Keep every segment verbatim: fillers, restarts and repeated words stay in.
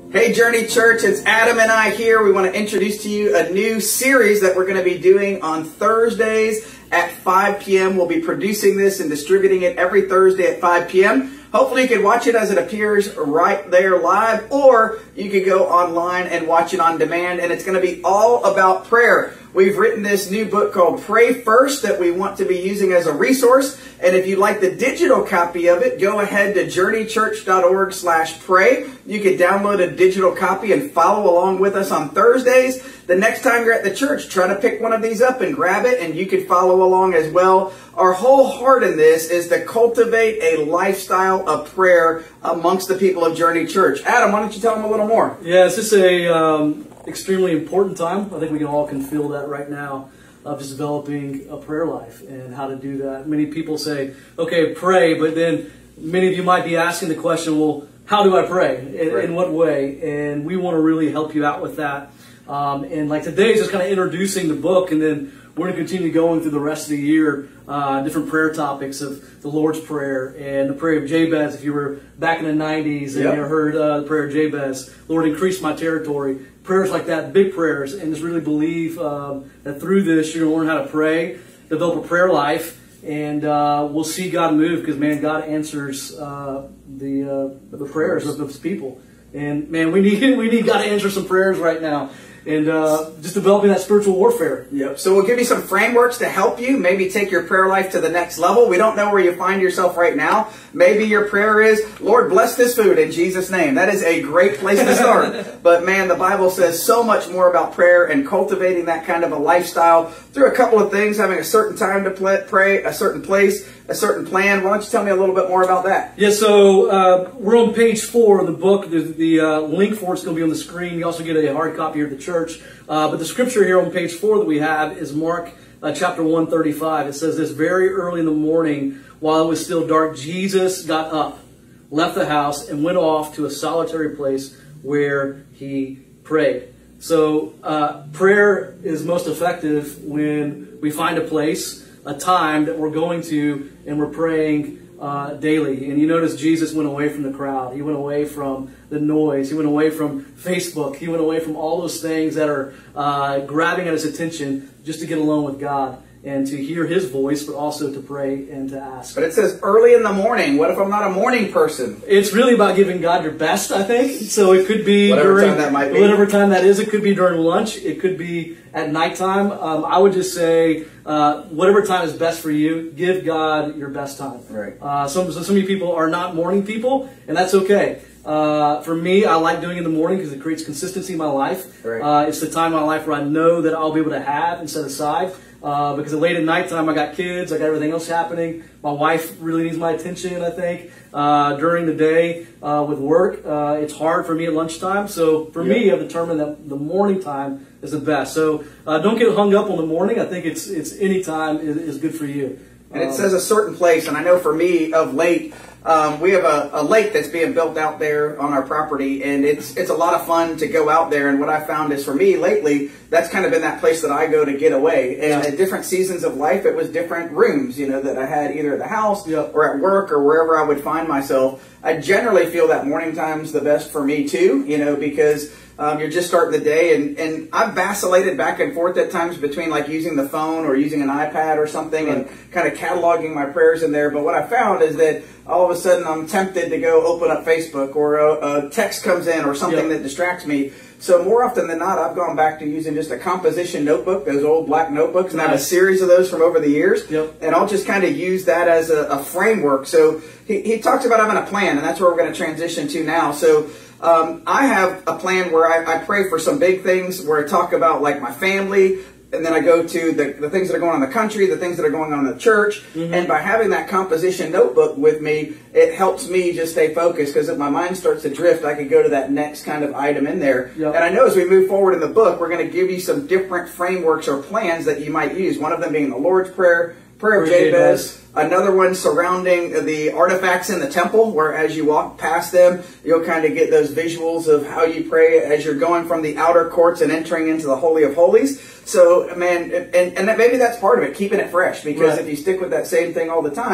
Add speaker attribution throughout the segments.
Speaker 1: Hey Journey Church, it's Adam and I here. We want to introduce to you a new series that we're going to be doing on Thursdays at five p m We'll be producing this and distributing it every Thursday at five p m Hopefully you can watch it as it appears right there live, or you could go online and watch it on demand, and it's going to be all about prayer. We've written this new book called Pray First that we want to be using as a resource. And if you'd like the digital copy of it, go ahead to journey church dot org slash pray. You can download a digital copy and follow along with us on Thursdays. The next time you're at the church, try to pick one of these up and grab it, and you can follow along as well. Our whole heart in this is to cultivate a lifestyle of prayer amongst the people of Journey Church. Adam, why don't you tell them a little more?
Speaker 2: Yeah, it's just a um, extremely important time. I think we can all can feel that right now, of just developing a prayer life and how to do that. Many people say, okay, pray, but then many of you might be asking the question, well, how do I pray? In,
Speaker 1: right.
Speaker 2: in what way? And we want to really help you out with that. Um, and like today is just kind of introducing the book, and then we're going to continue going through the rest of the year, uh, different prayer topics of the Lord's Prayer and the prayer of Jabez. If you were back in the nineties and
Speaker 1: yep.
Speaker 2: you heard uh, the prayer of Jabez, Lord, increase my territory. Prayers like that, big prayers, and just really believe um, that through this you're going to learn how to pray, develop a prayer life, and uh, we'll see God move, because, man, God answers uh, the uh, the prayers of His people. And, man, we need we need God to answer some prayers right now. And uh, just developing that spiritual warfare.
Speaker 1: Yep. So we'll give you some frameworks to help you maybe take your prayer life to the next level. We don't know where you find yourself right now. Maybe your prayer is, Lord, bless this food in Jesus' name. That is a great place to start. But man, the Bible says so much more about prayer and cultivating that kind of a lifestyle through a couple of things, having a certain time to play, pray, a certain place, a certain plan. Why don't you tell me a little bit more about that?
Speaker 2: Yeah, so uh, we're on page four of the book. The, the uh, link for it's going to be on the screen. You also get a hard copy here at the church. Uh, but the scripture here on page four that we have is Mark uh, chapter one thirty-five. It says this: very early in the morning, while it was still dark, Jesus got up, left the house, and went off to a solitary place where he prayed. So uh, prayer is most effective when we find a place, a time that we're going to, and we're praying uh, daily. And you notice Jesus went away from the crowd. He went away from the noise. He went away from Facebook. He went away from all those things that are uh, grabbing at his attention, just to get alone with God and to hear His voice, but also to pray and to ask.
Speaker 1: But it says early in the morning. What if I'm not a morning person?
Speaker 2: It's really about giving God your best, I think. So it could be
Speaker 1: whatever
Speaker 2: during
Speaker 1: time that might be.
Speaker 2: whatever time that is. It could be during lunch. It could be at nighttime. Um, I would just say uh, whatever time is best for you, give God your best time.
Speaker 1: Right.
Speaker 2: Uh, some so some of you people are not morning people, and that's okay. Uh, for me, I like doing it in the morning because it creates consistency in my life.
Speaker 1: Right.
Speaker 2: Uh, it's the time in my life where I know that I'll be able to have and set aside. Uh, because late at nighttime, I got kids, I got everything else happening. My wife really needs my attention, I think. Uh, during the day uh, with work, uh, it's hard for me at lunchtime. So for
Speaker 1: yep.
Speaker 2: me, I've determined that the morning time is the best. So uh, don't get hung up on the morning. I think it's it's any time is, is good for you.
Speaker 1: And it says a certain place, and I know for me, of late, um, we have a, a lake that's being built out there on our property, and it's it's a lot of fun to go out there. And what I found is, for me lately, that's kind of been that place that I go to get away. And at different seasons of life, it was different rooms, you know, that I had either at the house
Speaker 2: yep.
Speaker 1: or at work or wherever I would find myself. I generally feel that morning time's the best for me too, you know, because Um, you're just starting the day, and, and I've vacillated back and forth at times between like using the phone or using an iPad or something, right. and kind of cataloging my prayers in there. But what I found is that all of a sudden I'm tempted to go open up Facebook, or a, a text comes in or something yep. that distracts me. So more often than not, I've gone back to using just a composition notebook, those old black notebooks, and nice. I have a series of those from over the years.
Speaker 2: Yep.
Speaker 1: And I'll just kind of use that as a, a framework. So he, he talks about having a plan, and that's where we're going to transition to now. So Um, I have a plan where I, I pray for some big things, where I talk about like my family, and then I go to the, the things that are going on in the country, the things that are going on in the church. Mm-hmm. And by having that composition notebook with me, it helps me just stay focused, because if my mind starts to drift, I can go to that next kind of item in there.
Speaker 2: Yep.
Speaker 1: And I know as we move forward in the book, we're going to give you some different frameworks or plans that you might use. One of them being the Lord's Prayer, Prayer of Jabez. Another one surrounding the artifacts in the temple, where as you walk past them, you'll kind of get those visuals of how you pray as you're going from the outer courts and entering into the Holy of Holies. So, man, and, and that maybe that's part of it, keeping it fresh. Because right. if you stick with that same thing all the time,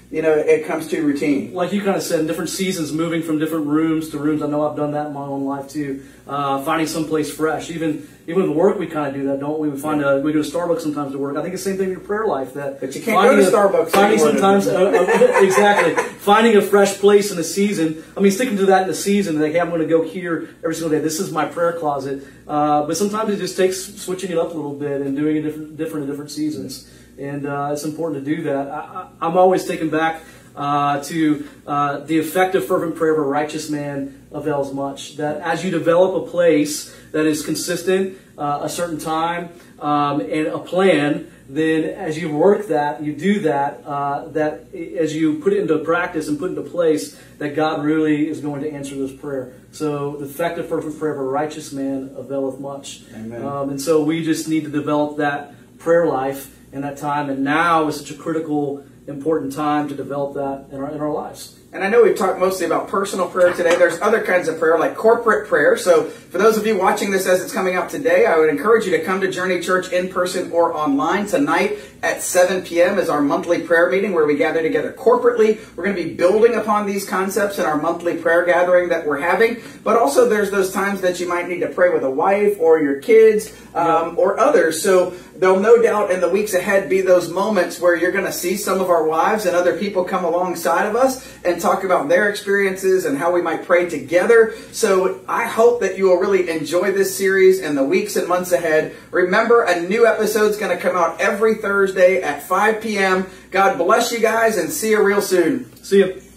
Speaker 1: you know, it comes to routine.
Speaker 2: Like you kind of said, in different seasons, moving from different rooms to rooms. I know I've done that in my own life too. Uh, finding someplace fresh. Even even with work, we kind of do that, don't we? We find a, we go to Starbucks sometimes to work. I think it's the same thing in your prayer life. That
Speaker 1: but you can't go to
Speaker 2: a,
Speaker 1: Starbucks.
Speaker 2: Finding sometimes a, a, exactly finding a fresh place in a season. I mean, sticking to that in the season. Like, hey, I'm going to go here every single day. This is my prayer closet. Uh, but sometimes it just takes switching it up a little bit and doing it different, different in different seasons. And uh, it's important to do that. I, I, I'm always taken back uh, to uh, the effective, fervent prayer of a righteous man avails much. That as you develop a place that is consistent, uh, a certain time, um, and a plan, then as you work that, you do that, uh, that as you put it into practice and put it into place, that God really is going to answer this prayer. So the effective, fervent prayer of a righteous man availeth much.
Speaker 1: Amen.
Speaker 2: Um, and so we just need to develop that prayer life in that time. And now is such a critical, important time to develop that in our in our lives.
Speaker 1: And I know we've talked mostly about personal prayer today. There's other kinds of prayer, like corporate prayer. So for those of you watching this as it's coming out today, I would encourage you to come to Journey Church in person or online. Tonight at seven p.m. is our monthly prayer meeting where we gather together corporately. We're going to be building upon these concepts in our monthly prayer gathering that we're having. But also there's those times that you might need to pray with a wife or your kids um, yeah. or others. So there'll no doubt in the weeks ahead be those moments where you're going to see some of our wives and other people come alongside of us and talk about their experiences and how we might pray together. So I hope that you will really enjoy this series in the weeks and months ahead. Remember, a new episode is going to come out every Thursday at five p.m. God bless you guys and see you real soon.
Speaker 2: See you.